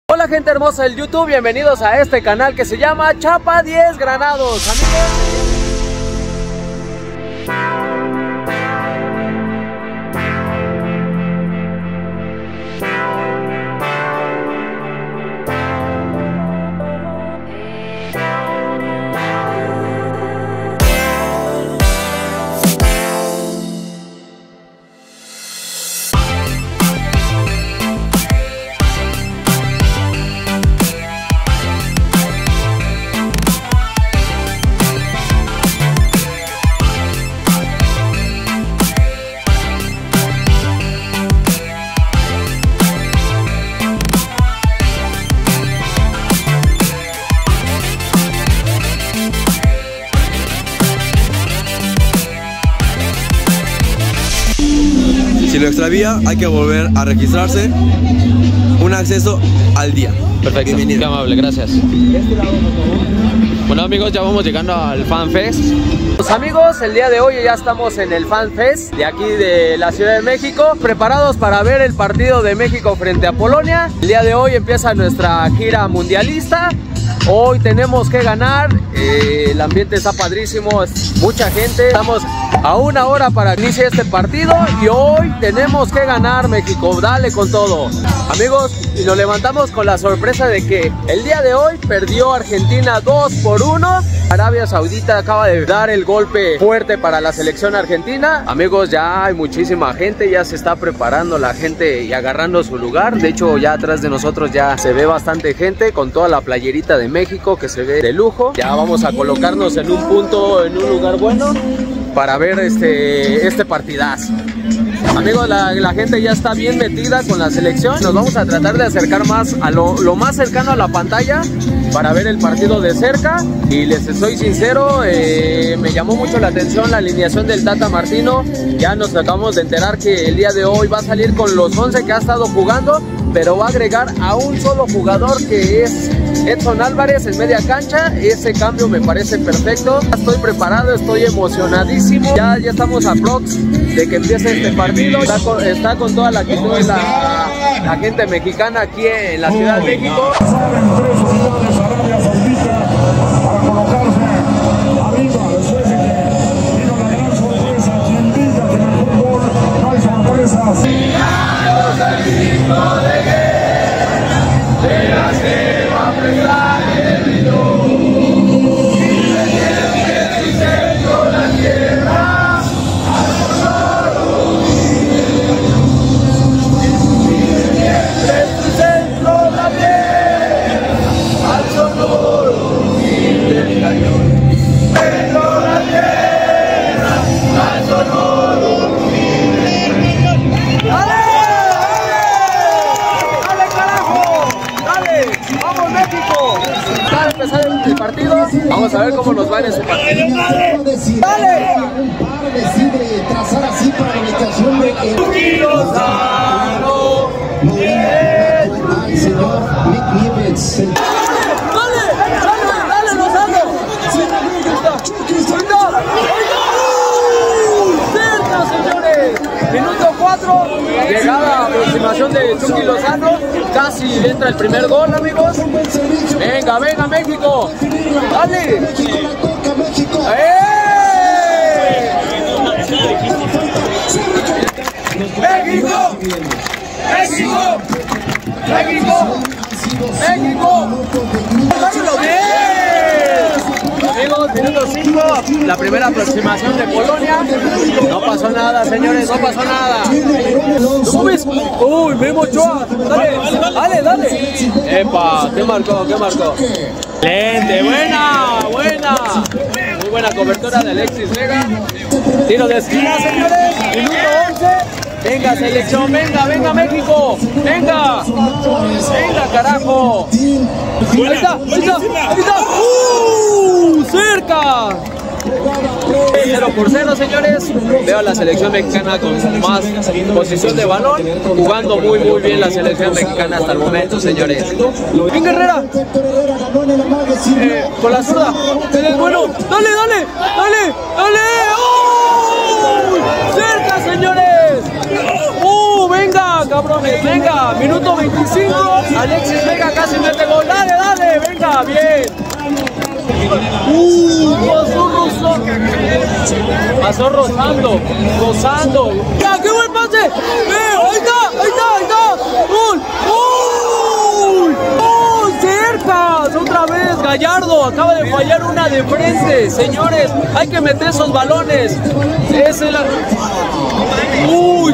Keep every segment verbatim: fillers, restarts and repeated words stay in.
Hola gente hermosa del YouTube, bienvenidos a este canal que se llama Chapa diez Granados, amigos. Si lo extravía, hay que volver a registrarse. Un acceso al día. Perfecto, bienvenido. Qué amable, gracias. Bueno amigos, ya vamos llegando al Fan Fest. Pues amigos, el día de hoy ya estamos en el Fan Fest de aquí de la Ciudad de México, preparados para ver el partido de México frente a Polonia. El día de hoy empieza nuestra gira mundialista. Hoy tenemos que ganar, eh, el ambiente está padrísimo, es mucha gente. Estamos a una hora para que inicie este partido y hoy tenemos que ganar, México, dale con todo. Amigos, y nos levantamos con la sorpresa de que el día de hoy perdió Argentina dos por uno. Arabia Saudita acaba de dar el golpe fuerte para la selección argentina. Amigos, ya hay muchísima gente, ya se está preparando la gente y agarrando su lugar. De hecho, ya atrás de nosotros ya se ve bastante gente con toda la playerita de México que se ve de lujo. Ya vamos a colocarnos en un punto, en un lugar bueno para ver este, este partidazo. Amigos, la, la gente ya está bien metida con la selección. Nos vamos a tratar de acercar más a lo, lo más cercano a la pantalla para ver el partido de cerca. Y les soy sincero, eh, me llamó mucho la atención la alineación del Tata Martino. Ya nos acabamos de enterar que el día de hoy va a salir con los once que ha estado jugando, pero va a agregar a un solo jugador que es Edson Álvarez en media cancha. Ese cambio me parece perfecto. Estoy preparado, estoy emocionadísimo. Ya, ya estamos a prox de que empiece este partido. Está con, está con toda la actitud de la, la gente mexicana aquí en la Ciudad de México. El partido, vamos a ver cómo nos va en ese partido. ¡Dale! Decide trazar así para la ubicación de Chucky Lozano. al señor Nick Nieves. ¡Dale! ¡Dale! ¡Dale, Lozano! ¡Cerca, señores! Minuto cuatro, llegada aproximación de Chucky Lozano. Casi entra el primer gol, amigos. Venga, venga, México. Dale. ¡Eh! México. México. México. México. ¡Dámelo bien! Amigos, minuto cinco, la primera aproximación de Polonia. No pasó nada, señores, no pasó nada. ¿Subes? Uy, Memo Ochoa. Dale, dale, dale. Epa, ¿qué marcó? ¿Qué marcó? Excelente, buena, buena. Muy buena cobertura de Alexis Vega. Tiro de esquina, señores. Minuto once. Venga, selección, venga, venga, México. Venga. Venga, carajo. Ahí está, ahí está, ahí está. ¡Uh! ¡Cerca! cero por cero, señores. Veo a la selección mexicana con más posición de balón, jugando muy muy bien la selección mexicana hasta el momento, señores. ¡Bien, Herrera! Eh, con la zurda. Bueno, dale, dale, dale, dale. ¡Oh! ¡Cerca, señores! ¡Oh! venga, cabrones, venga. Minuto veinticinco. Alexis Vega casi mete gol. Dale, dale, venga, bien. Uh, pasó rozando. Pasó rozando. Rozando. ¡Ya, qué buen pase! ¡Eh, ahí está, ahí está, ahí está! ¡Gol! ¡Gol! ¡Oh, cerca! Otra vez, Gallardo acaba de fallar una de frente. Señores, hay que meter esos balones. Es el... ¡Uy!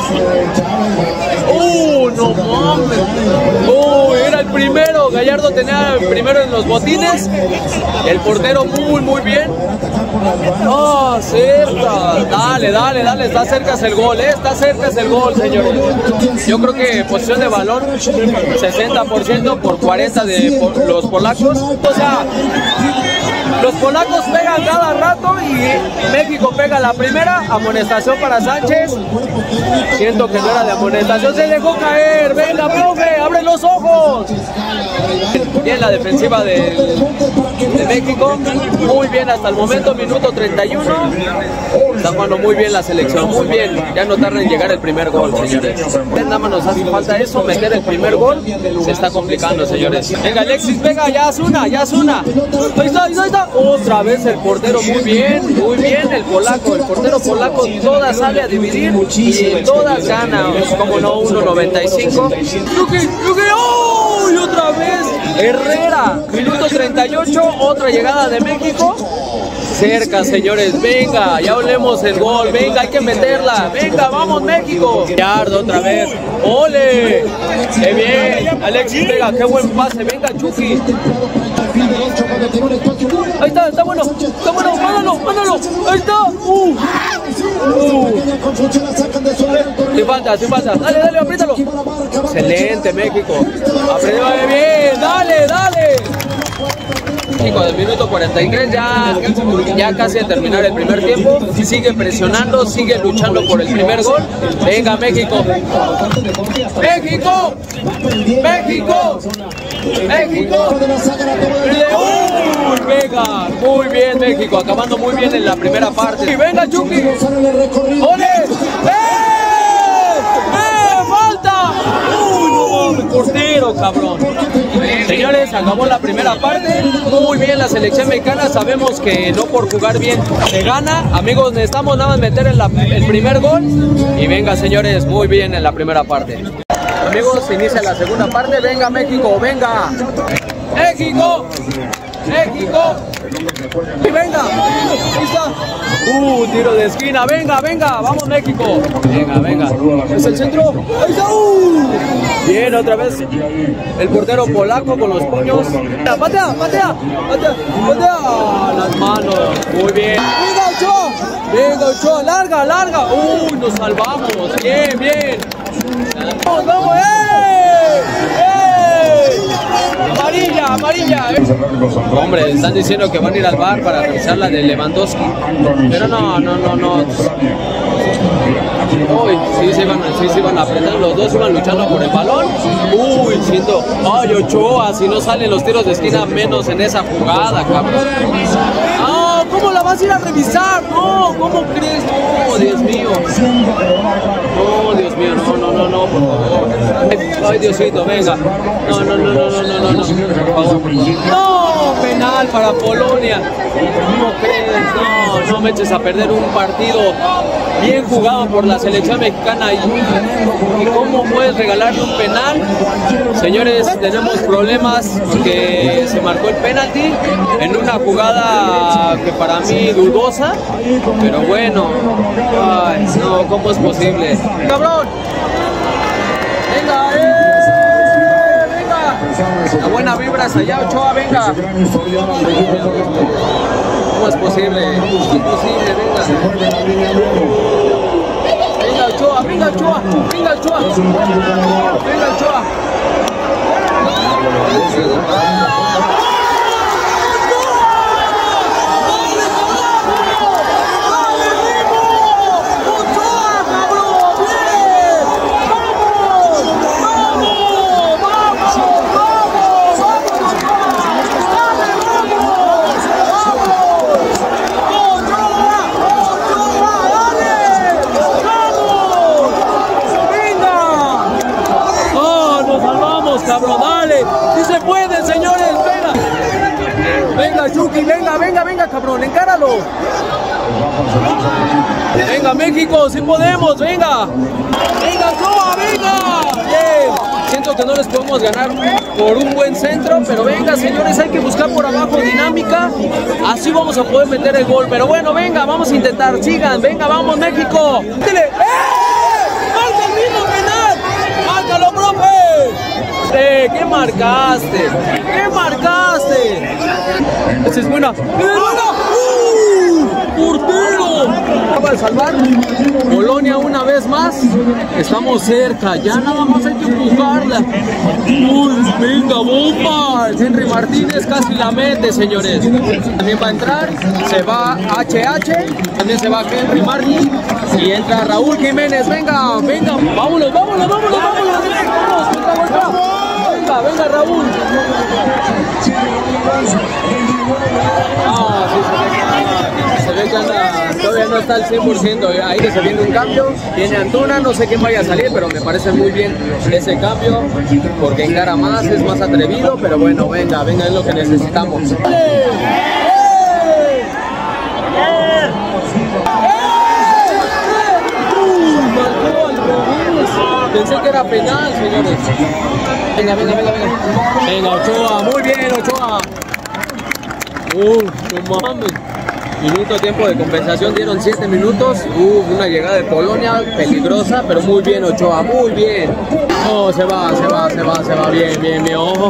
¡Uh, no mames! ¡Uh, era el primero! Gallardo tenía el primero en los botines. El portero muy, muy bien. ¡Oh, cerca! Dale, dale, dale. Está cerca es el gol, ¿eh? Está cerca es el gol, señores. Yo creo que posición de balón, sesenta por ciento por cuarenta de por los polacos. O sea, los polacos pegan cada rato y México pega la primera. Amonestación para Sánchez. Siento que no era de amonestación. Se dejó caer. Venga, profe, abre los ojos. Bien la defensiva de, de México. Muy bien hasta el momento. Minuto treinta y uno. Está jugando muy bien la selección. Muy bien. Ya no tarda en llegar el primer gol, señores. Nada más nos hace falta eso. Meter el primer gol. Se está complicando, señores. Venga, Alexis Vega. Ya es una. Ya es una. Ahí está, ahí está, ahí está. Otra vez el portero. Muy bien. Muy bien el polaco. El portero polaco todas sale a dividir y todas ganan. Como no, uno noventa y cinco. Yuki, Yuki. ¡Oh! Y otra vez Herrera. Minuto treinta y ocho. Otra llegada de México. Cerca, señores, venga, ya olemos el gol, venga, hay que meterla, venga, vamos México. Gallardo otra vez, ole, qué bien, Alexis Vega, qué buen pase, venga Chucky. Ahí está, está bueno, está bueno, mándalo, mándalo, ahí está. Uh. Uh. Sin falta, sin falta, dale, dale, apriétalo. Excelente México, apretó bien, dale, dale. México del minuto cuarenta y tres, ya, ya casi a terminar el primer tiempo, sigue presionando, sigue luchando por el primer gol. Venga México, México, México, México. Uy, venga, muy bien México, acabando muy bien en la primera parte. Y venga Chucky, ¡ole! ¡Eh! ¡Eh! ¡Falta! ¡Uy, no! El portero, cabrón. Señores, acabó la primera parte. Muy bien la selección mexicana. Sabemos que no por jugar bien se gana. Amigos, necesitamos nada más meter en la, el primer gol. Y venga, señores, muy bien en la primera parte. Amigos, se inicia la segunda parte. Venga, México, venga. México, México. Y venga. Ahí está. Uh, tiro de esquina. Venga, venga. Vamos, México. Venga, venga. Es el centro. Ahí está. Uh. Bien, otra vez el portero polaco con los puños. Patea, patea, patea, patea. Las manos. Muy bien. Venga, Ochoa. Venga, Ochoa. Larga, larga. Uy, nos salvamos. Bien, bien. Vamos, vamos. ¡Eh! ¡Eh! Amarilla, amarilla. Hombre, están diciendo que van a ir al bar para revisar la de Lewandowski. Pero no, no, no, no. Uy, sí se iban, sí se iban a apretar, los dos iban luchando por el balón. Uy, siento, ay Ochoa, si no salen los tiros de esquina menos en esa jugada, cabrón. No, ¿cómo la vas a ir a revisar? No, ¿cómo crees? No, Dios mío. No, Dios mío, no, no, no, no, por favor. Ay, Diosito, venga. No, no, no, no, no, no, no, no, por favor. No, penal para Polonia. ¿Cómo crees? No, no me eches a perder un partido bien jugado por la selección mexicana. ¿Y, y cómo puedes regalarle un penal? Señores, tenemos problemas porque se marcó el penalti en una jugada que para mí dudosa, pero bueno. Ay, no, ¿cómo es posible? ¡Cabrón! ¡Venga, eh! ¡Venga! La buena vibra allá, Ochoa, venga. ¿Cómo es posible? ¿Cómo es posible? Venga. Venga, Ochoa, venga, Ochoa, venga, Ochoa. Venga, Ochoa. Venga, se puede, señores! ¡Venga! ¡Venga, Chucky! ¡Venga, venga, venga, cabrón! ¡Encáralo! ¡Venga, México! ¡Sí podemos! ¡Venga! ¡Venga, Ochoa! ¡Venga! ¡Bien! Siento que no les podemos ganar por un buen centro, pero venga, señores, hay que buscar por abajo dinámica. Así vamos a poder meter el gol. Pero bueno, venga, vamos a intentar. Sigan, venga, vamos, México. ¡Dile! ¡Eh! ¡Marca el mismo penal! ¡Márcalo, profe! Eh, ¿Qué marcaste? ¿Qué marcaste? Esa es buena. ¡Es buena! ¡Uh! ¡Portero! Acaba de salvar Polonia una vez más. Estamos cerca, ya nada más hay que empujarla. ¡Uy, venga, bomba! Henry Martínez casi la mete, señores. También va a entrar, se va H H, también se va Henry Martínez y entra Raúl Jiménez. Venga, venga, vámonos, vámonos, vámonos, vámonos. Venga, venga, Raúl. Ah, sí, sí, se ve que anda, todavía no está al cien por ciento. Ahí que se viene un cambio. Viene Antuna, no sé quién vaya a salir, pero me parece muy bien ese cambio porque encara más, es más atrevido. Pero bueno, venga, venga, es lo que necesitamos. Pensé que era penal, señores. Venga, venga, venga, venga. Venga, Ochoa, muy bien, Ochoa. Uh, no mames. Minuto, tiempo de compensación, dieron siete minutos. Uh, una llegada de Polonia peligrosa, pero muy bien, Ochoa, muy bien. Oh, se va, se va, se va, se va, bien, bien, bien. Oh.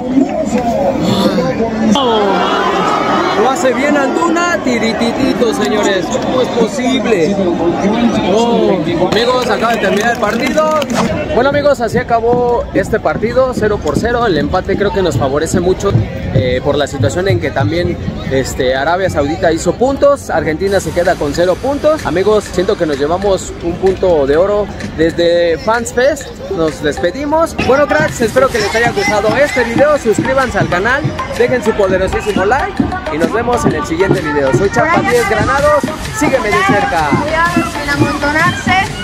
Oh. Lo hace bien Antuna, tirititito, señores. ¿Cómo es posible? Oh, amigos, acaba de terminar el partido. Bueno, amigos, así acabó este partido, cero por cero. El empate creo que nos favorece mucho eh, por la situación en que también este, Arabia Saudita hizo puntos. Argentina se queda con cero puntos. Amigos, siento que nos llevamos un punto de oro desde Fans Fest. Nos despedimos. Bueno, cracks, espero que les haya gustado este video. Suscríbanse al canal, dejen su poderosísimo like y nos vemos en el siguiente video. Soy Champa diez Granados, sígueme de cerca. Cuidado sin amontonarse.